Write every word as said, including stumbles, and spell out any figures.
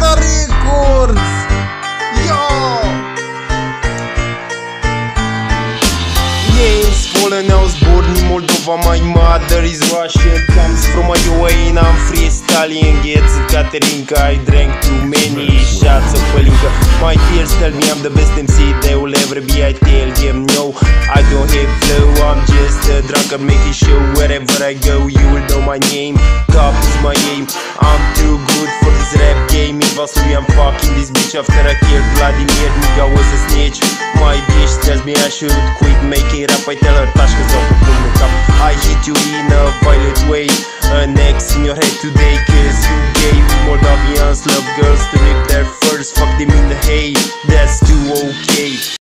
Moldana Records. Yo! Names fallen, I was born in Moldova. My mother is Russian, comes from a U A E and I'm freestyling. It's Caterinka, I drank too many shots of Palinka. My peers tell me I'm the best M C they will ever be. I tell them no, I don't have flow, I'm just a drunkard making show. Wherever I go you will know my name. Top is my aim, I'm too good for this rap game. Eventually I'm fucking this bitch after I killed Vladimir. Nigga was a snitch. My bitch tells me I should quit making rap. I tell her tașcă sau cu pun de cap. I hit you in a violent way, an X in your head today. Cause you gay. Moldavians love girls to rip their furs. Fuck them in the hay, that's too okay.